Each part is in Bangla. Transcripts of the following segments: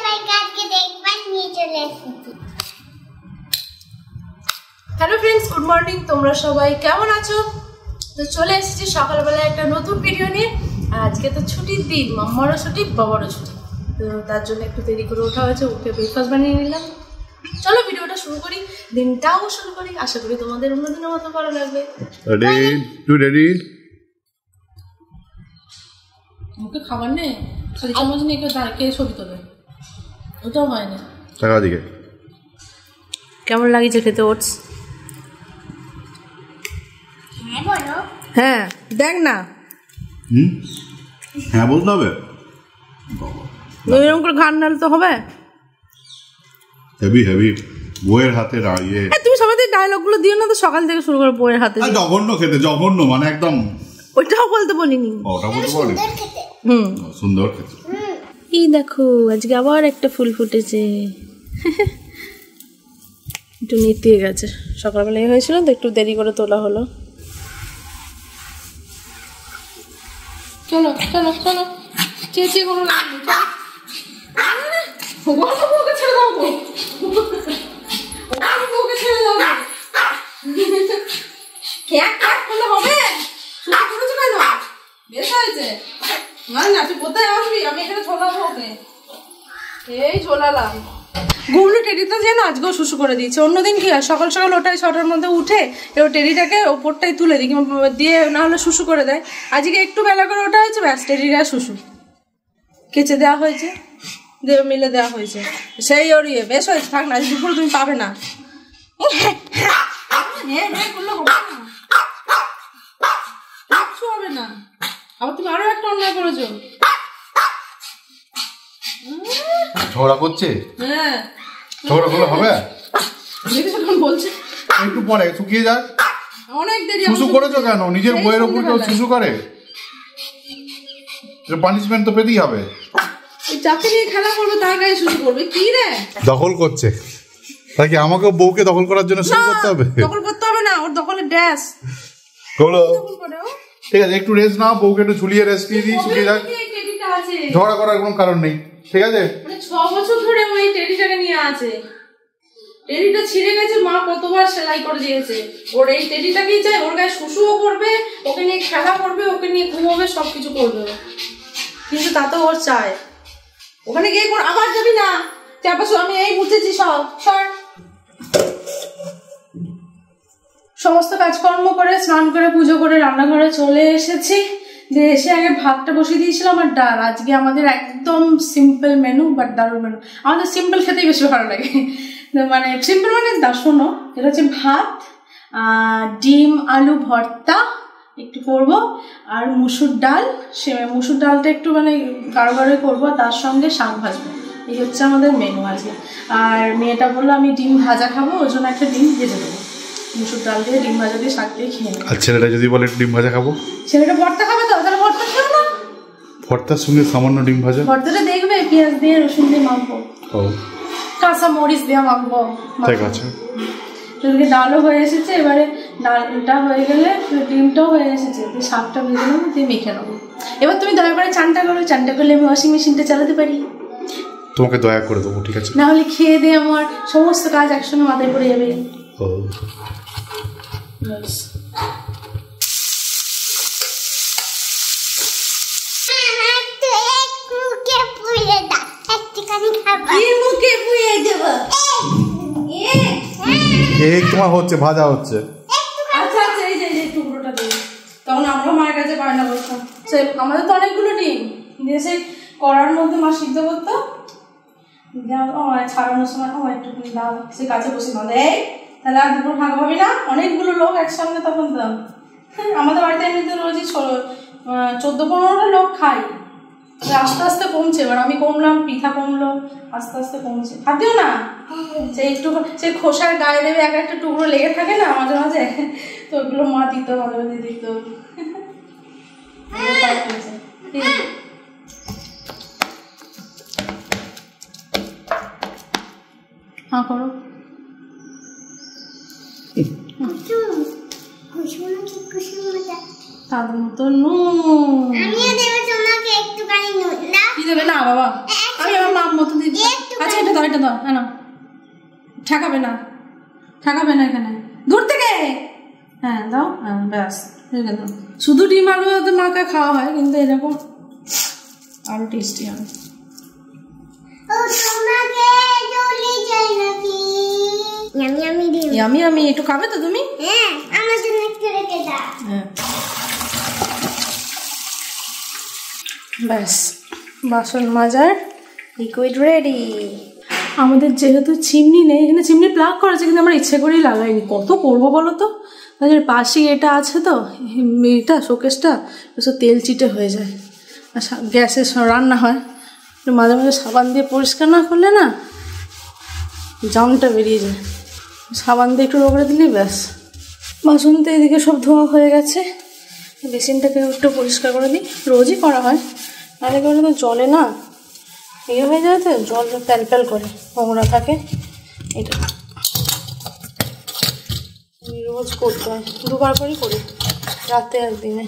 Hello friends, good morning. তোমরা সবাই কেমন আছো? তো চলে এসেছি সকালবেলা একটা নতুন ভিডিও নিয়ে। আর আজকে তো ছুটির দিন, মাম্মারও ছুটি, বাবারও ছুটি। তো তার জন্য একটু দেরি করে ওঠা হয়েছে, উঠে ব্রেকফাস্ট বানিয়ে নিলাম। চলো ভিডিওটা শুরু করি, দিনটাও শুরু করি। আশা করি তোমাদের অন্যদিনের মতো ভালো লাগবে। মুখে খাবার নেই, খালি চামচ নিয়ে কেউ দাঁড়িয়ে ছবি তোলে, ওটাও হয় না। কেমন লাগছে খেতে ওটস? হ্যাঁ দেখ না, হ্যাঁ বলতে হবে, এরকম করে ঘান নাড়লে তো হবে। হেভি হেভি বইয়ের হাতে দাঁড়িয়ে তুমি সবাই ডায়লগ গুলো দিও না তো, সকাল থেকে শুরু করে বইয়ের হাতে। জঘন্য খেতে, জঘন্য মানে একদম। ওইটাও বলতে বলিনি, ওটা বলতে বলি সুন্দর খেতে। এই দেখো আজকে আবার একটা ফুল ফুটেছে, একটু নেতিয়ে গেছে। সকালবেলা হয়েছিল তো একটু দেরি করে তোলা হলো। চলো চলো চলো, চেঁচিয়ে কোনো লাভ নেই। ছেড়ে দাও, ছেড়ে দাও। হবে বেশ হয়েছে না, তুই কোথায় আসবি? আমি এখানে ছোলাবো ওকে, এই ছোলালাম। গুবলু টেডিটা যেন আজকেও শুশু করে দিয়েছে। অন্যদিন কি হয়, সকাল সকাল ওটাই 6টার মধ্যে উঠে এবার টেডিটাকে ওপরটাই তুলে দিই দিয়ে, না হলে শুশু করে দেয়। আজকে একটু বেলা করে ওটা হয়েছে, ব্যাস টেডিটা শুশু কেচে দেওয়া হয়েছে, দিয়ে মিলে দেওয়া হয়েছে। সেই ওর ইয়ে বেশ হয়েছে, থাক না, আজ দুপুর তুমি পাবে না। কিচ্ছু হবে না, আবার তুমি আরো একটা অন্যায় করেছো। ঝগড়া করছে, হ্যাঁ ঝগড়া করলে হবে? বলছে একটু পরে শুকিয়ে যাক। অনেক দেরি। শুশু করেছো কেন? নিজের বইয়ের উপর কেউ শুশু করে? পানিশমেন্ট তো পেতেই হবে। যাকে নিয়ে খেলা করবে তার গায়ে শুশু করবে কি রে? দখল করছে, তাই কি আমাকে বউকে দখল করার জন্য শুরু করতে হবে? দখল করতে হবে না, ওর দখলের ড্যাশ। ঠিক আছে, একটু রেস্ট নাও, বউকে একটু ঝুলিয়ে রেস্ট দিয়ে দিই, শুকিয়ে যাক। ঝগড়া করার কোনো কারণ নেই, ঠিক আছে? 6 বছর ধরে ওই টেডিটাকে নিয়ে আছে। টেডিটা ছিঁড়ে গেছে, মা কতবার সেলাই করে দিয়েছে। ওর এই টেডিটাকেই চাই, ওর গায়ে শুশুও করবে, ওকে নিয়ে খেলা করবে, ওকে নিয়ে ঘুমোবে, সবকিছু করবে। কিন্তু তা তো ওর চায়। ওখানে গিয়ে আবার যাবি না, চারপাশে আমি এই বুঝেছি সব সর। সমস্ত কাজকর্ম করে, স্নান করে, পুজো করে রান্নাঘরে চলে এসেছি। যে এসে আগে ভাতটা বসিয়ে দিয়েছিলাম আর ডাল। আজকে আমাদের একদম সিম্পল মেনু, বাট দারুণ মেনু। আমাদের সিম্পল খেতেই বেশি ভালো লাগে, মানে সিম্পল মানে শোনো, এটা হচ্ছে ভাত, ডিম আলু ভর্তা একটু করবো, আর মুসুর ডাল। সে মুসুর ডালটা একটু মানে গাঢ় গাঢ় করবো, তার সঙ্গে শাক ভাজবো। এই হচ্ছে আমাদের মেনু আজকে। আর মেয়েটা বললো আমি ডিম ভাজা খাবো, ওই জন্য একটা ডিম ভেজে দেবো। মুসুর ডাল দিয়ে ডিম ভাজা দিয়ে শাক দিয়ে খেয়ে নেবো। আর ছেলেটা যদি বলে ডিম ভাজা খাবো, ছেলেটা ভর্তা খাবে তো, তাহলে ভর্তা খেও না। ভর্তার সঙ্গে সামান্য ডিম ভাজা, ভর্তাটা দেখবে পেঁয়াজ দিয়ে রসুন দিয়ে মাখবো, কাঁচা মরিচ দিয়ে মাখবো। ঠিক আছে, ডালও হয়ে এসেছে, এবারে ডালটা হয়ে গেলে ডিমটাও হয়ে এসেছে, দিয়ে শাকটা ভেজে নেবো, দিয়ে মেখে নেবো। এবার তুমি দয়া করে চানটা করো, চানটা করলে আমি ওয়াশিং মেশিনটা চালাতে পারি। তোমাকে দয়া করে দেবো, ঠিক আছে? না হলে খেয়ে দিয়ে আমার সমস্ত কাজ একসঙ্গে মাথায় পড়ে যাবে। তোমার হচ্ছে ভাজা হচ্ছে। আচ্ছা আচ্ছা, এই যে টুকরোটা দিই। তখন আমরা মায়ের কাছে বায়না করতাম, আমাদের তো অনেকগুলো ডিম দিয়ে সেই কড়ার মধ্যে মা সিদ্ধ করতো, ছাড়ানোর সময় একটু দাও, সে কাছে বসে বাঁধে, এই তাহলে আর দুপুর ভাগ হবে না, অনেকগুলো লোক একসঙ্গে তখন দাও। আমাদের বাড়িতে এমনিতে রোজই 14-15টা লোক খাই, আস্তে আস্তে কমছে। এবার আমি কমলাম, পিঠা কমলো, আস্তে আস্তে কমছে। খাতেও না সেই একটু সেই খোসার গায়ে দেবে এক একটা টুকরো লেগে থাকে না মাঝে মাঝে, তো ওগুলো মা দিত, মাঝে মাঝে দিত। হ্যাঁ করো। তাদের মতো নুন কি দেবে না বাবা, আমি আমার মাপ মতো দিচ্ছি। আচ্ছা এটা দাও, এটা দাও। হ্যাঁ না, ঠেকাবে না, ঠেকাবে না এখানে, দূর থেকে। হ্যাঁ দাও, হ্যাঁ ব্যাস রেখে দাও। শুধু ডিম আলু মাখা খাওয়া হয়, কিন্তু এরকম আরো টেস্টি হয়। ইয়ামি আমি একটু খাবে তো তুমি? ব্যাস বাসন মাজার লিকুইড রেডি। আমাদের যেহেতু চিমনি নেই, এখানে চিমনি প্লাগ করা আছে, কিন্তু আমরা ইচ্ছে করেই লাগাইনি। কত করবো বলো তো, তাদের পাশেই এটা আছে তো, এটা শোকেসটা, সব তেল চিটে হয়ে যায়। আর গ্যাসে রান্না হয়, মাঝে মাঝে সাবান দিয়ে পরিষ্কার না করলে না জামটা বেরিয়ে যায়। সাবান দিয়ে একটু রগড়ে দিলেই ব্যাস। বাসন তো এদিকে সব ধোয়া হয়ে গেছে, বেসিনটাকে একটু পরিষ্কার করে দিই, রোজই করা হয়, নাহলে করে তো জলে না ইয়ে হয়ে যায়, তো জল প্যাল প্যাল করে নোংরা থাকে। এটা রোজ করতে হয়, দুবার করেই করি, রাতে আর দিনে।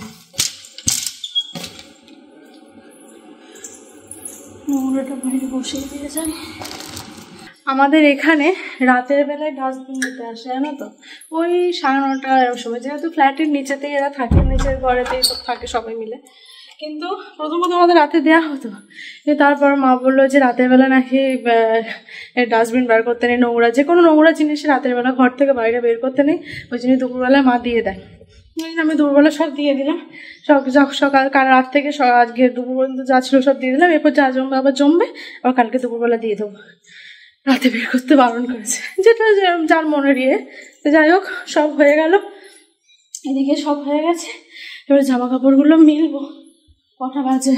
নোংরাটা বাইরে বসিয়ে দিয়ে যায়। আমাদের এখানে রাতের বেলায় ডাস্টবিন দিতে আসে, জানো তো, ওই 9:30 এরকম সময়, যেহেতু ফ্ল্যাটের নিচেতেই এরা থাকে, নিচের ঘরেতেই সব থাকে সবাই মিলে। কিন্তু প্রথমত আমাদের রাতে দেওয়া হতো, তারপর মা বললো যে রাতের বেলা নাকি ডাস্টবিন বার করতে নেই, নোংরা যে কোনো নোংরা জিনিস রাতের বেলা ঘর থেকে বাইরে বের করতে নেই, ওই জন্য দুপুরবেলায় মা দিয়ে দেয়। আমি দুপুরবেলা সব দিয়ে দিলাম, সকাল কাল রাত থেকে আজকে দুপুর পর্যন্ত যা ছিল সব দিয়ে দিলাম, এরপর যা জমবে আবার জমবে, আবার কালকে দুপুরবেলা দিয়ে দেবো। রাতে বের করতে বারণ করেছে, যেটা যার মনের ইয়ে। তো যাই হোক, সব হয়ে গেল, এদিকে সব হয়ে গেছে। এবার জামা কাপড়গুলো মিলবো। কটা বাজে?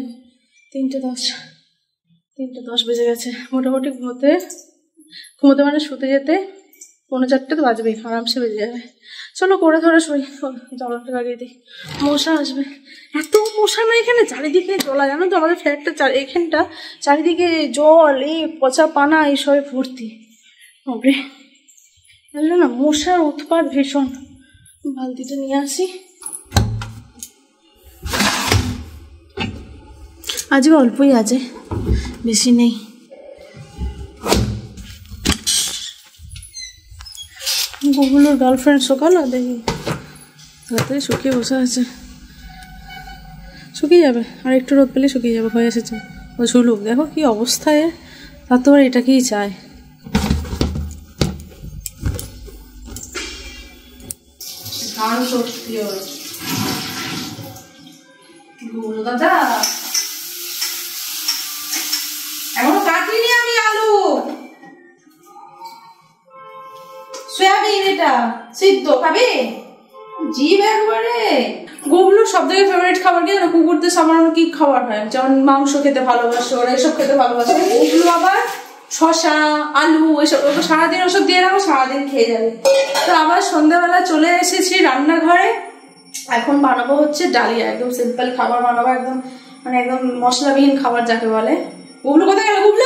3:10 বেজে গেছে। মোটামুটি ঘুমোতে মানে শুতে যেতে 3:45 তো বাজবেই, আরামসে বেজে যাবে। চলো করে ধরে শুই, জলটা লাগিয়ে দিই, মশা আসবে। এত মশা না এখানে, চারিদিকে জলা, জানো তো আমাদের ফ্ল্যাটটা এখানটা চারিদিকে জল, এই পচা পানা এইসবে ভর্তি। ওরে জানলে না, মশার উৎপাত ভীষণ। বালতিটা নিয়ে আসি। আজকে অল্পই আছে, বেশি নেই। গুগলোর গার্লফ্রেন্ড সকালে দেখি তাড়াতাড়ি শুকিয়ে বসে আছে, শুকিয়ে যাবে, আর একটু রোদ পেলে শুকিয়ে যাবে, হয়ে এসেছে। ও ঝুলুক, দেখো কি অবস্থায়, তার তো আর এটাকেই চায়। দাদা এখনো কাটিনি আমি আলু, সয়াবিন, এটা সিদ্ধ খাবি? জিভ একবারে। গুগলুর সব থেকে ফেভারিট খাবার কি জানো? কুকুরদের সামান্য কি খাবার হয়, যেমন মাংস খেতে ভালোবাসে ওরা, এসব খেতে ভালোবাসে। ওগুলো আবার শশা, আলু, এসব সারাদিন ওসব দিয়ে রাখো, সারাদিন খেয়ে যাবে। তো আবার সন্ধ্যাবেলা চলে এসেছি রান্নাঘরে। এখন বানাবো হচ্ছে ডালিয়া, একদম সিম্পল খাবার বানাবো, একদম মানে একদম মশলাবিহীন খাবার যাকে বলে। গুগলু কোথায় গেল? গুগলু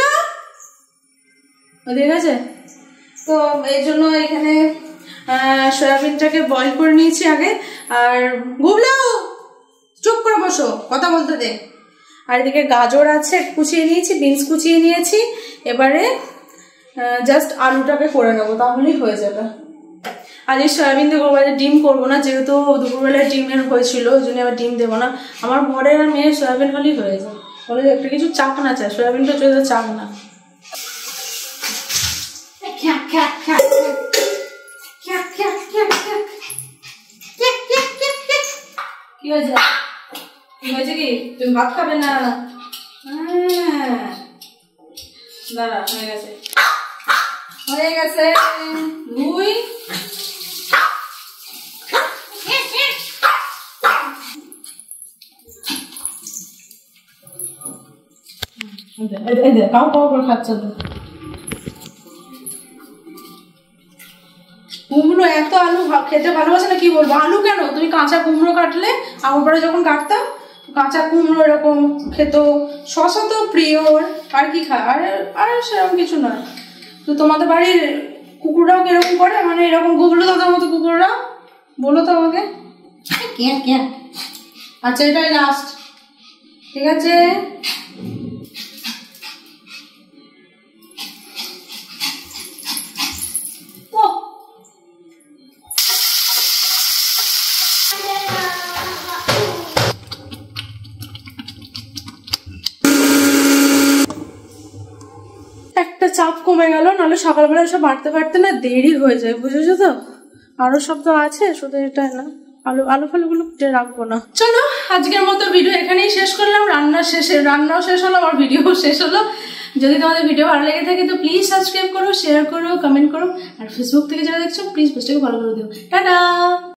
ঠিক আছে। তো এই জন্য এখানে সয়াবিনটাকে বয়েল করে নিয়েছি আগে। আর গুগলু চুপ করে বসো, কথা বলতে দে। আর এদিকে গাজর আছে কুচিয়ে নিয়েছি, বিনস কুচিয়ে নিয়েছি। এবারে জাস্ট আলুটাকে করে নেবো, তাহলেই হয়ে যাবে। আর এই সয়াবিন দিয়ে করবো, ডিম করবো না, যেহেতু দুপুরবেলায় ডিমের হয়েছিল, ওই জন্য আবার ডিম দেবো না। আমার বরের আর মেয়ের সয়াবিন হলেই হয়ে যায়, বলে একটা কিছু চাক না চায়, সয়াবিনটা চলে চাক না। কি হয়েছে? কি হয়েছে কি? তুমি ভাত খাবে না? দাঁড়া, হয়ে গেছে, হয়ে গেছে। দুই কাউ কাউ করে খাচ্ছে তো। কুমড়ো এত আলু খেতে ভালোবাসে না, কি বলবো। আলু কেন, তুমি কাঁচা কুমড়ো কাটলে, আমার পরে যখন কাটতাম কাঁচা কুমড়ো এরকম খেত। শশা তো প্রিয়, আর কি খায়, আর সেরকম কিছু নয়। তো তোমাদের বাড়ির কুকুররাও কিরকম করে, মানে এরকম গুগলো দাদার মতো কুকুররা, বলো তো আমাকে। আচ্ছা এটাই লাস্ট, ঠিক আছে। একটা চাপ কমে গেল, নাহলে সকালবেলা সব বাড়তে পারতে না দেরি হয়ে যায়, বুঝেছো তো? আরো সব তো আছে, শুধু এটা না। আলু ফালুগুলো কেটে রাখবো না। চলো আজকের মতো ভিডিও এখানেই শেষ করলাম। রান্নাও শেষ হলো, আমার ভিডিও শেষ হলো। যদি তোমাদের ভিডিও ভালো লেগে থাকে তো প্লিজ সাবস্ক্রাইব করো, শেয়ার করো, কমেন্ট করো, আর ফেসবুক থেকে যারা দেখছো প্লিজ পেজটাকে ফলো করে দিও। টাটা।